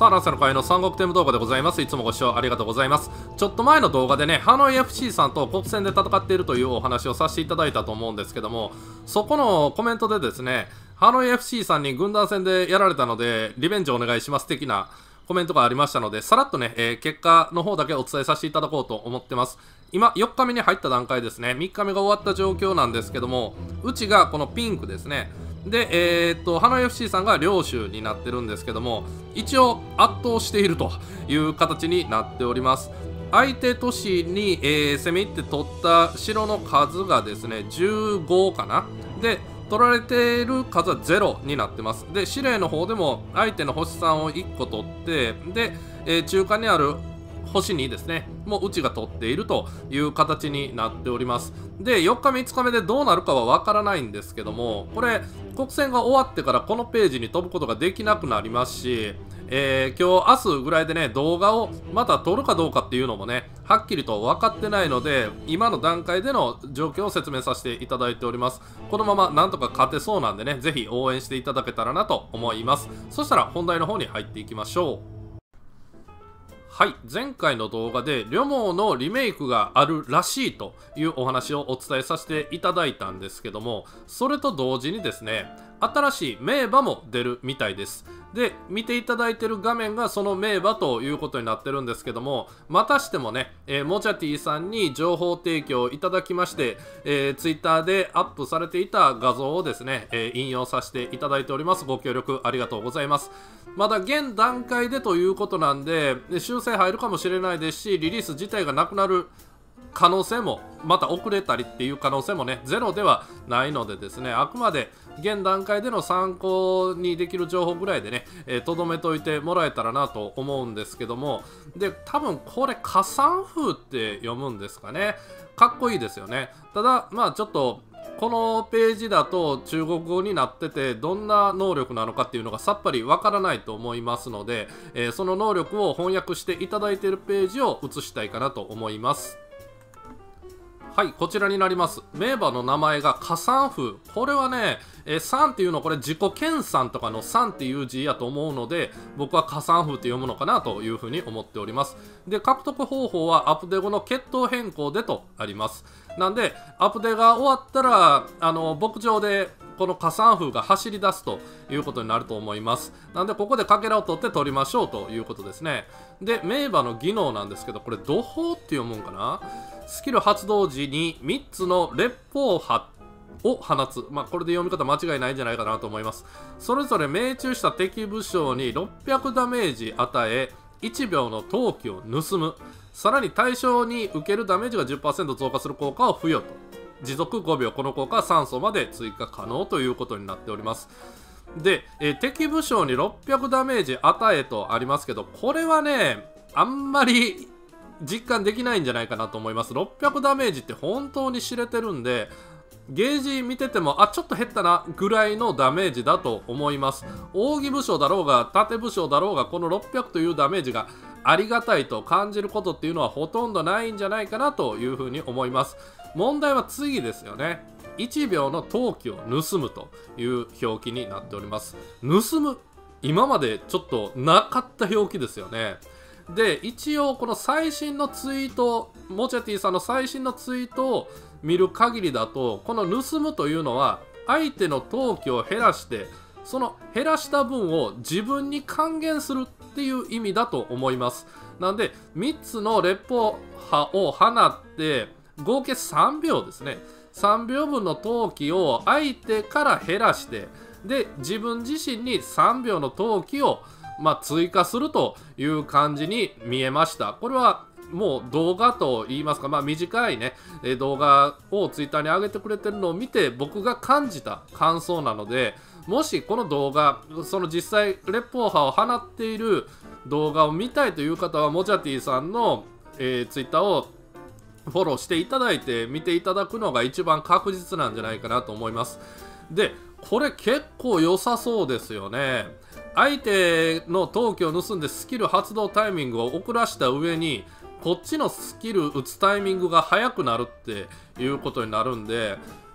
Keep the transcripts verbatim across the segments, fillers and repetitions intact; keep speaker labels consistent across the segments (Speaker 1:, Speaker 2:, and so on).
Speaker 1: さあ、ランセの会の三国テーム動画でございます。いつもご視聴ありがとうございます。ちょっと前の動画でね、ハノイ エフシー さんと国戦で戦っているというお話をさせていただいたと思うんですけども、そこのコメントでですね、ハノイ エフシー さんに軍団戦でやられたので、リベンジお願いします的なコメントがありましたので、さらっとね、えー、結果の方だけお伝えさせていただこうと思ってます。今、よっかめに入った段階ですね、みっかめが終わった状況なんですけども、うちがこのピンクですね。で、えー、っと、ハノイ エフシー さんが領主になってるんですけども、一応圧倒しているという形になっております。相手都市に、えー、攻め入って取った城の数がですね、じゅうごかな。で、取られている数はゼロになってます。で、司令の方でも相手の星さんをいっこ取って、で、えー、中間にある星にですね、もううちが取っているという形になっております。で、よっかめいつかめでどうなるかはわからないんですけども、これ、国戦が終わってからこのページに飛ぶことができなくなりますし、えー、今日、明日ぐらいでね、動画をまた撮るかどうかっていうのもね、はっきりと分かってないので、今の段階での状況を説明させていただいております。このままなんとか勝てそうなんでね、ぜひ応援していただけたらなと思います。そしたら本題の方に入っていきましょう。はい、前回の動画で、リョモのリメイクがあるらしいというお話をお伝えさせていただいたんですけども、それと同時にですね、新しい名馬も出るみたいです。で、見ていただいている画面がその名馬ということになってるんですけども、またしてもね、えー、モチャティさんに情報提供いただきまして、えー、ツイッターでアップされていた画像をですね、えー、引用させていただいております。ご協力ありがとうございます。まだ現段階でということなんで、修正入るかもしれないですし、リリース自体がなくなる可能性も、また遅れたりっていう可能性もね、ゼロではないのでですね、あくまで現段階での参考にできる情報ぐらいでね、とどめといてもらえたらなと思うんですけども、で、多分これ、加算風って読むんですかね。かっこいいですよね。ただ、まあちょっと、このページだと中国語になってて、どんな能力なのかっていうのがさっぱりわからないと思いますので、えー、その能力を翻訳していただいているページを映したいかなと思います。はい、こちらになります。名馬の名前が加算風。これはね、えー、さんっていうのはこれ自己研鑽とかのさんっていう字やと思うので、僕は加算風って読むのかなというふうに思っております。で、獲得方法はアップデ後の血統変更でとあります。なんで、アップデが終わったら、あの、牧場でこの加算風が走り出すということになると思います。なんで、ここでかけらを取って取りましょうということですね。で、名馬の技能なんですけど、これ、土砲って読むんかな？スキル発動時にみっつの烈砲波を放つ。まあ、これで読み方間違いないんじゃないかなと思います。それぞれ命中した敵武将にろっぴゃくダメージ与え、いちびょうの闘気を盗む。さらに対象に受けるダメージが じゅっパーセント 増加する効果を付与と。持続ごびょう、この効果はさん層まで追加可能ということになっております。で、えー、敵武将にろっぴゃくダメージ与えとありますけど、これはね、あんまり実感できないんじゃないかなと思います。ろっぴゃくダメージって本当に知れてるんで、ゲージ見てても、あ、ちょっと減ったなぐらいのダメージだと思います。扇武将だろうが、盾武将だろうが、このろっぴゃくというダメージがありがたいと感じることっていうのはほとんどないんじゃないかなというふうに思います。問題は次ですよね。いちびょうの闘気を盗むという表記になっております。盗む、今までちょっとなかった表記ですよね。で、一応この最新のツイート、モチャティさんの最新のツイートを見る限りだと、この盗むというのは相手の闘気を減らして、その減らした分を自分に還元するっていう意味だと思います。なんで、みっつの烈砲波を放って、合計さんびょうですね。さんびょうぶんの闘気を相手から減らして、で、自分自身にさんびょうの闘気をまあ、追加するという感じに見えました。これはもう動画と言いますか、まあ、短いね、動画をツイッターに上げてくれてるのを見て僕が感じた感想なので、もしこの動画、その実際烈砲波を放っている動画を見たいという方は、モチャティさんの、えー、ツイッターをフォローしていただいて見ていただくのが一番確実なんじゃないかなと思います。で、これ結構良さそうですよね。相手の闘気を盗んでスキル発動タイミングを遅らした上に、こっちのスキル打つタイミングが速くなるっていうことになるんで、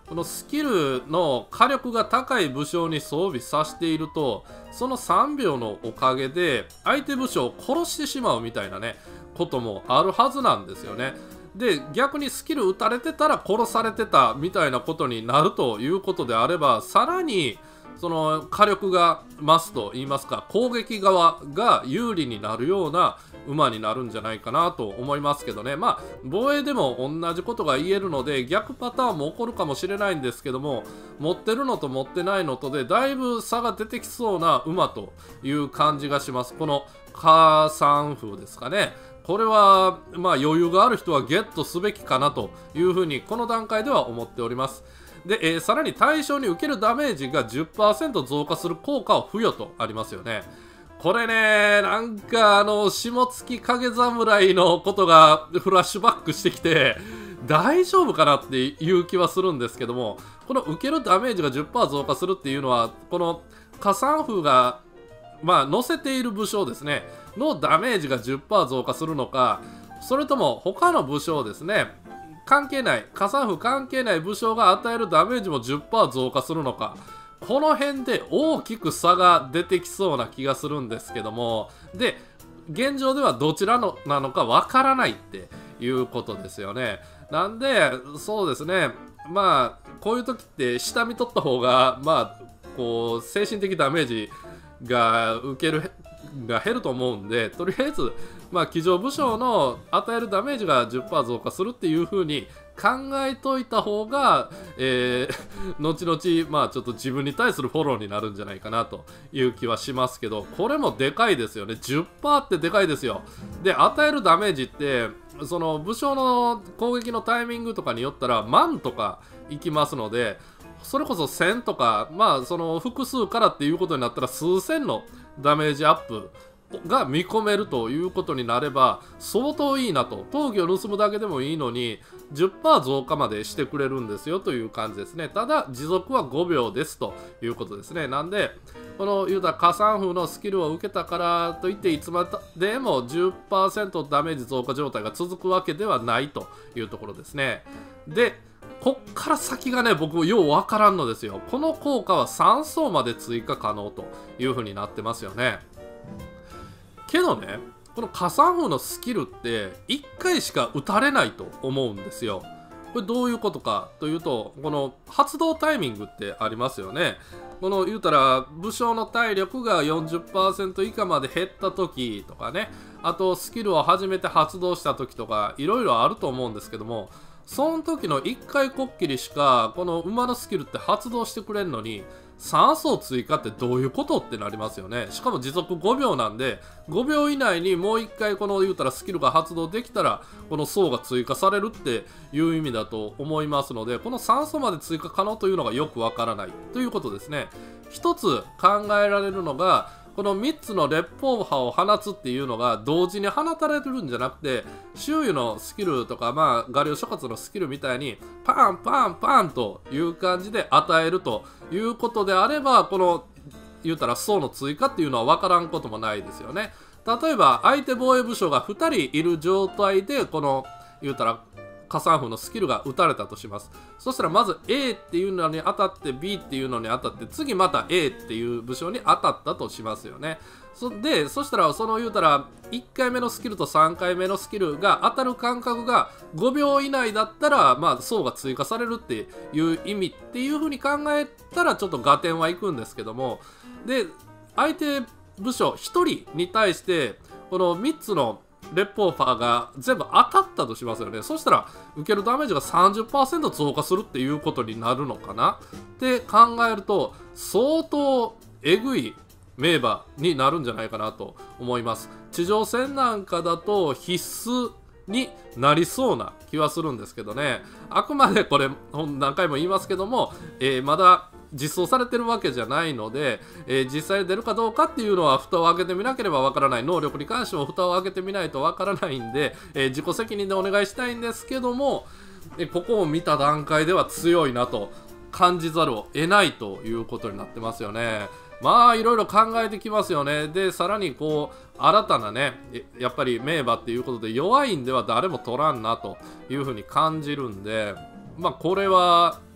Speaker 1: このスキルの火力が高い武将に装備させていると、そのさんびょうのおかげで相手武将を殺してしまうみたいなねこともあるはずなんですよね。で逆にスキル打たれてたら殺されてたみたいなことになるということであれば、さらにその火力が増すと言いますか、攻撃側が有利になるような馬になるんじゃないかなと思いますけどね。まあ防衛でも同じことが言えるので逆パターンも起こるかもしれないんですけども、持ってるのと持ってないのとでだいぶ差が出てきそうな馬という感じがします。このカーサン風ですかね。これはまあ余裕がある人はゲットすべきかなというふうにこの段階では思っております。で、えー、さらに対象に受けるダメージが じゅっパーセント 増加する効果を付与とありますよね。これね、なんかあの下月影侍のことがフラッシュバックしてきて大丈夫かなっていう気はするんですけども、この受けるダメージが じゅっパーセント 増加するっていうのは、この加算風がまあ乗せている武将ですねのダメージが じゅっパーセント 増加するのか、それとも他の武将ですね、関係ない、加算風関係ない武将が与えるダメージも じゅっパーセント 増加するのか、この辺で大きく差が出てきそうな気がするんですけども、で現状ではどちらのなのかわからないっていうことですよね。なんでそうですね、まあこういう時って下見取った方がまあこう精神的ダメージが受けるが減ると思うんで、とりあえずまあ騎乗武将の与えるダメージが じゅっパーセント 増加するっていう風に考えといた方が、えー、後々まあちょっと自分に対するフォローになるんじゃないかなという気はしますけど、これもでかいですよね。 じゅっパーセント ってでかいですよ。で与えるダメージってその武将の攻撃のタイミングとかによったら万とかいきますので、それこそせんとか、まあその複数からっていうことになったら数千のダメージアップが見込めるということになれば相当いいなと。闘技を盗むだけでもいいのに じゅっパーセント 増加までしてくれるんですよという感じですね。ただ持続はごびょうですということですね。なんでこの言うたら加算風のスキルを受けたからといっていつまでも じゅっパーセント ダメージ増加状態が続くわけではないというところですね。でこっから先がね、僕ようわからんのですよ。この効果はさん層まで追加可能という風になってますよね。けどね、この加算風のスキルっていっかいしか打たれないと思うんですよ。これどういうことかというと、この発動タイミングってありますよね。この言うたら武将の体力が よんじゅっパーセント 以下まで減った時とかね、あとスキルを初めて発動した時とかいろいろあると思うんですけども、その時のいっかいこっきりしかこの馬のスキルって発動してくれんのにさん層追加ってどういうことってなりますよね。しかも持続ごびょうなんでごびょう以内にもういっかいこの言うたらスキルが発動できたらこの層が追加されるっていう意味だと思いますので、このさん層まで追加可能というのがよくわからないということですね。一つ考えられるのが、このみっつの烈砲波を放つっていうのが同時に放たれるんじゃなくて、周囲のスキルとか、まあ、画竜諸葛のスキルみたいにパンパンパンという感じで与えるということであれば、この言うたら層の追加っていうのは分からんこともないですよね。例えば相手防衛武将がふたりいる状態でこの言うたら加算風のスキルが打たれたとします。そしたらまず A っていうのに当たって B っていうのに当たって次また A っていう武将に当たったとしますよね。そでそしたらその言うたらいっかいめのスキルとさんかいめのスキルが当たる間隔がごびょう以内だったらまあ層が追加されるっていう意味っていう風に考えたらちょっと合点はいくんですけども、で相手武将ひとりに対してこのみっつの烈砲波が全部当たったとしますよね。そしたら受けるダメージが さんじゅっパーセント 増加するっていうことになるのかなって考えると相当えぐい名馬になるんじゃないかなと思います。地上戦なんかだと必須になりそうな気はするんですけどね。あくまでこれ何回も言いますけども、えー、まだ実装されてるわけじゃないので、えー、実際出るかどうかっていうのは蓋を開けてみなければわからない。能力に関しても蓋を開けてみないとわからないんで、えー、自己責任でお願いしたいんですけども、えー、ここを見た段階では強いなと感じざるを得ないということになってますよね。まあいろいろ考えてきますよね。でさらにこう新たなねやっぱり名馬っていうことで弱いんでは誰も取らんなというふうに感じるんで、まあこれは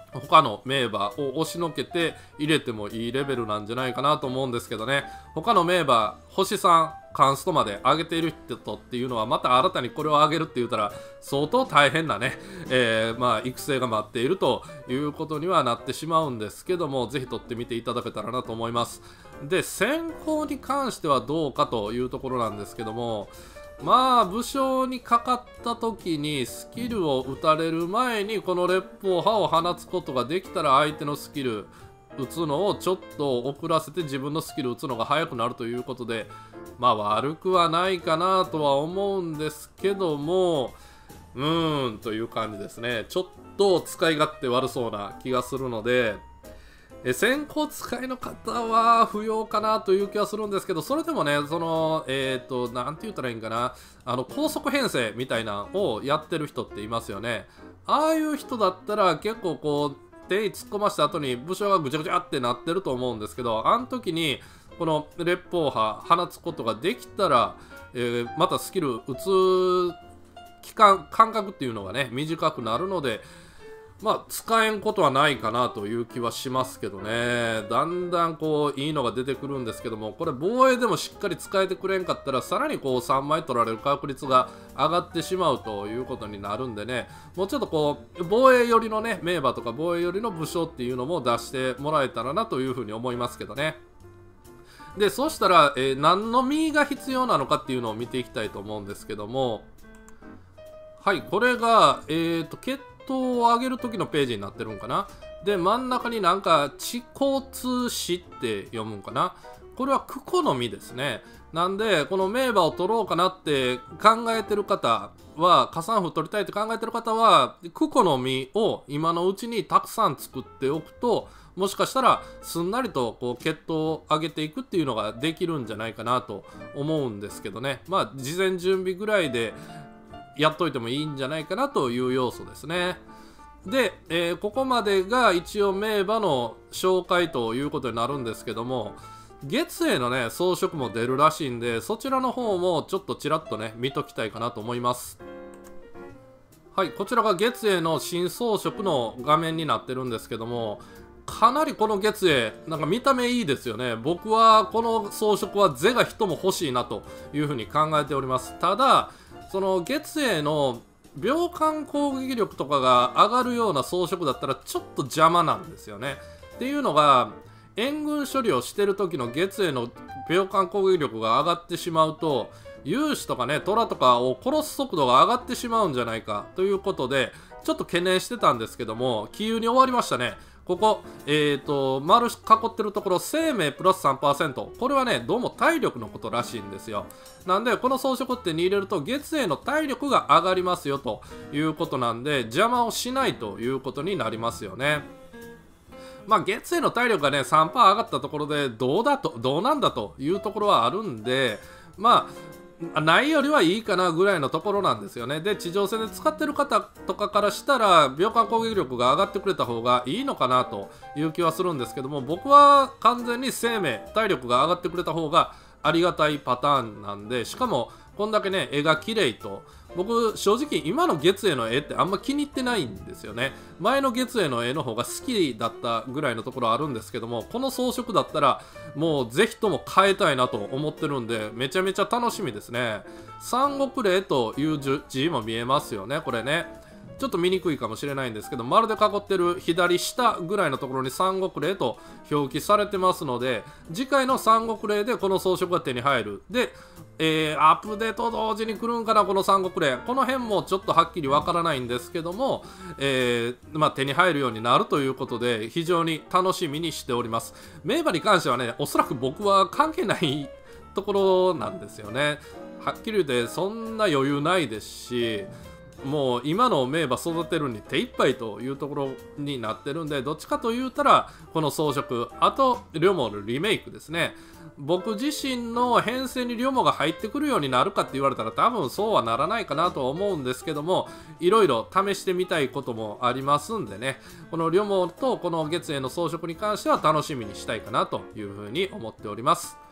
Speaker 1: 他の名馬を押しのけて入れてもいいレベルなんじゃないかなと思うんですけどね。他の名馬星さんカンストまで上げている人っていうのはまた新たにこれを上げるって言ったら相当大変なね、えー、まあ育成が待っているということにはなってしまうんですけども、ぜひ取ってみていただけたらなと思います。で選考に関してはどうかというところなんですけども、まあ武将にかかった時にスキルを打たれる前にこの烈砲波を放つことができたら相手のスキル打つのをちょっと遅らせて自分のスキル打つのが速くなるということで、まあ悪くはないかなとは思うんですけども、うーんという感じですね。ちょっと使い勝手悪そうな気がするので、え先行使いの方は不要かなという気はするんですけど、それでもね、その、えっと、なんて言ったらいいんかな、あの、高速編成みたいなのをやってる人っていますよね。ああいう人だったら結構こう、手突っ込ました後に武将がぐちゃぐちゃってなってると思うんですけど、あの時に、この烈砲波放つことができたら、えー、またスキル打つ期間、間隔っていうのがね、短くなるので、まあ、使えんことはないかなという気はしますけどね。だんだんこう、いいのが出てくるんですけども、これ防衛でもしっかり使えてくれんかったら、さらにこう、さんまい取られる確率が上がってしまうということになるんでね、もうちょっとこう、防衛寄りのね、名馬とか防衛寄りの武将っていうのも出してもらえたらなというふうに思いますけどね。で、そうしたら、えー、何の実が必要なのかっていうのを見ていきたいと思うんですけども、はい、これが、えっと、血を上げる時のページになってるんかな。で真ん中になんか地交通史って読むんかな。これはクコの実ですね。なんでこの名馬を取ろうかなって考えてる方は、加算符取りたいって考えてる方はクコの実を今のうちにたくさん作っておくと、もしかしたらすんなりとこう血統を上げていくっていうのができるんじゃないかなと思うんですけどね。まあ事前準備ぐらいでやっといてもいいんじゃないかなという要素ですね。で、えー、ここまでが一応名馬の紹介ということになるんですけども、月へのね装飾も出るらしいんで、そちらの方もちょっとちらっとね見ときたいかなと思います。はい、こちらが月への新装飾の画面になってるんですけども、かなりこの月へなんか見た目いいですよね。僕はこの装飾は是が人も欲しいなというふうに考えております。ただその月への秒間攻撃力とかが上がるような装飾だったらちょっと邪魔なんですよね。っていうのが、援軍処理をしてる時の月への秒間攻撃力が上がってしまうと、勇士とかね虎とかを殺す速度が上がってしまうんじゃないかということでちょっと懸念してたんですけども、気有に終わりましたね。ここ、えーと、丸囲ってるところ、生命プラス さんパーセント。これはね、どうも体力のことらしいんですよ。なんで、この装飾ってに入れると、月への体力が上がりますよということなんで、邪魔をしないということになりますよね。まあ、月への体力がね、さんパーセント 上がったところで、どうだと、どうなんだというところはあるんで、まあ、ないよりはいいかなぐらいのところなんですよね。で地上戦で使ってる方とかからしたら秒間攻撃力が上がってくれた方がいいのかなという気はするんですけども、僕は完全に生命体力が上がってくれた方がありがたいパターンなんで、しかもこんだけね絵が綺麗と、僕正直今の月への絵ってあんま気に入ってないんですよね。前の月への絵の方が好きだったぐらいのところあるんですけども、この装飾だったらもうぜひとも変えたいなと思ってるんで、めちゃめちゃ楽しみですね。三国霊という字も見えますよね。これねちょっと見にくいかもしれないんですけど、丸で囲ってる左下ぐらいのところに三国霊と表記されてますので、次回の三国霊でこの装飾が手に入る。で、えー、アップデート同時に来るんかなこの三国霊。この辺もちょっとはっきりわからないんですけども、えーまあ、手に入るようになるということで非常に楽しみにしております。名馬に関してはね、おそらく僕は関係ないところなんですよね。はっきり言ってそんな余裕ないですし、もう今の名馬育てるに手一杯というところになってるんで、どっちかと言うたらこの装飾、あとリョモのリメイクですね。僕自身の編成にリョモが入ってくるようになるかって言われたら多分そうはならないかなとは思うんですけども、いろいろ試してみたいこともありますんでね、このリョモとこの月への装飾に関しては楽しみにしたいかなというふうに思っております。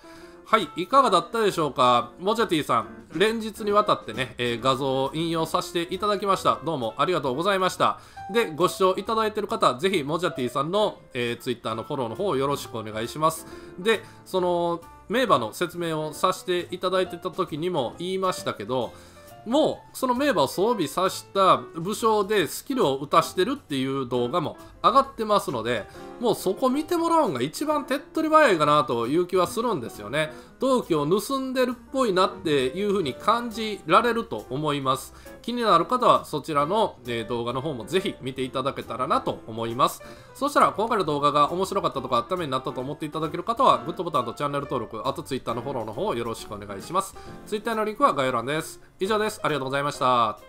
Speaker 1: はい、いかがだったでしょうか。モジャティさん、連日にわたってね、えー画像を引用させていただきました。どうもありがとうございました。で、ご視聴いただいている方、ぜひモジャティさんの、えー、Twitter のフォローの方よろしくお願いします。で、その、名馬の説明をさせていただいてた時にも言いましたけど、もうその名馬を装備させた武将でスキルを打たしてるっていう動画も上がってますので、もうそこ見てもらうのが一番手っ取り早いかなという気はするんですよね。陶器を盗んでるっぽいなっていう風に感じられると思います。気になる方はそちらの、えー動画の方もぜひ見ていただけたらなと思います。そしたら今回の動画が面白かったとかためになったと思っていただける方はグッドボタンとチャンネル登録、あと Twitter のフォローの方よろしくお願いします。Twitter のリンクは概要欄です。以上です。ありがとうございました。